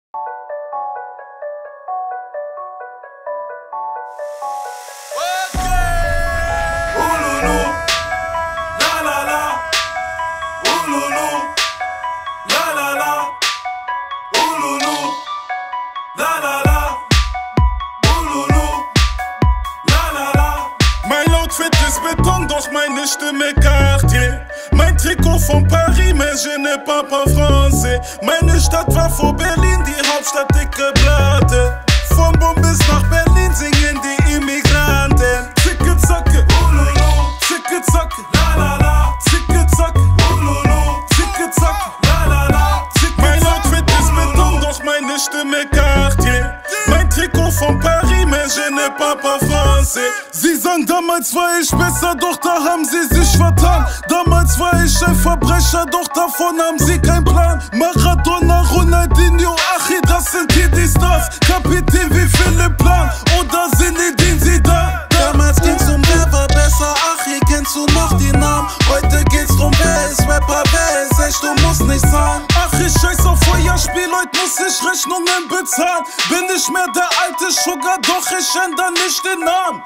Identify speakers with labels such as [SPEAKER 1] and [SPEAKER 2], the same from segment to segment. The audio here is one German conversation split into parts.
[SPEAKER 1] Mein Outfit ist Beton, doch meine Stimme Cartier. Mein Trikot von Paris, mais je n'ai pas français. Meine Stadt war vor Berlin, die Hauptstadt dicke Platte. Von Bonn bis nach Berlin singen die Immigranten. Zicke Zacke, zicke Zacke, la la la. Zicke Zacke, zicke Zacke, la la la. Mein Outfit ist Beton, doch meine Stimme Cartier. Mein Trikot von Paris, mais je n'ai pas français. Sie sagen, damals war ich besser, doch da haben sie sich vertan. Damals war ich ein Verbrecher, doch davon haben sie keinen Plan. Maradona, Ronaldinho, Achi, das sind hier die Stars. Kapitän wie Philipp Lahm oder Zinedine Zidane.
[SPEAKER 2] Damals ging's um wer war besser, Achi, kennst du noch die Namen? Heute geht's drum, wer ist Rapper, wer ist echt, du musst nicht sagen.
[SPEAKER 1] Ach, ich scheiß auf Feuerspiel, heute muss ich Rechnungen bezahlen. Bin nicht mehr der alte Sugar, doch ich ändere nicht den Namen.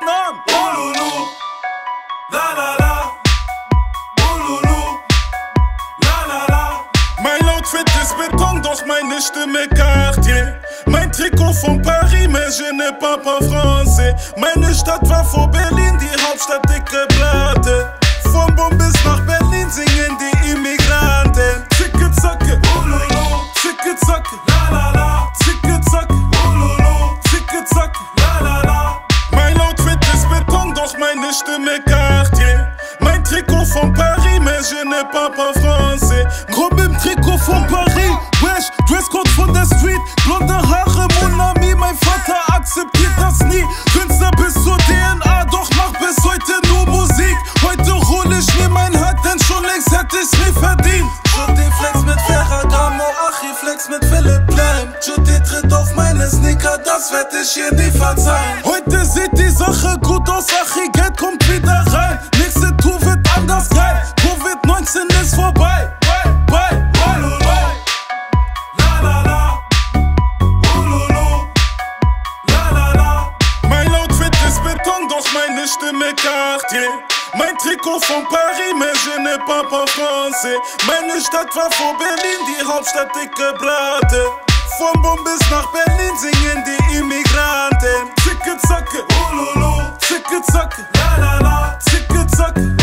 [SPEAKER 1] Ululu, la la la. Ululu, la la la. Mein Outfit ist Beton, doch meine Stimme Cartier. Mein Trikot von Paris, mais je n'ai pas français. Meine Stadt war vor Berlin, die Hauptstadt dicke Platte. Von Bonn bis nach Berlin singen die Immigranten. Zicke Zacke, zicke Zacke, la la la. Zicke Zacke, zicke Zacke, la la la. Mein Outfit ist Beton, doch meine Stimme Cartier. Mein Trikot von Paris, mais je n'ai pas français.
[SPEAKER 2] Grob im Trikot von Paris, wesh, Dresscode von der Street. Blonde Haare, Mon Ami, mein Vater akzeptiert das nie. Künstler bis zur DNA, doch mach bis heute nur Musik. Heute hol ich mir mein Hut, denn schon längst hätte ich's nie verdient.
[SPEAKER 1] Judy flex mit Ferragamo, Achi flex mit Philipp Lahm. Judy tritt auf meine Sneaker, das werd ich ihr nie verzeihen.
[SPEAKER 2] Heute sieht die Sache gut aus, Achi, Geld kommt wieder rein. Nächste Tour wird anders geil, Covid-19 ist vorbei.
[SPEAKER 1] Mein Outfit ist Beton, doch meine Stimme Cartier. Mein Trikot von Paris, mais je n'ai pas français. Meine Stadt war vor Berlin, die Hauptstadt dicke Platte. Von Bonn bis nach Berlin singen die Immigranten. Zicke Zacke, zicke Zacke, la la la. Zicke Zacke.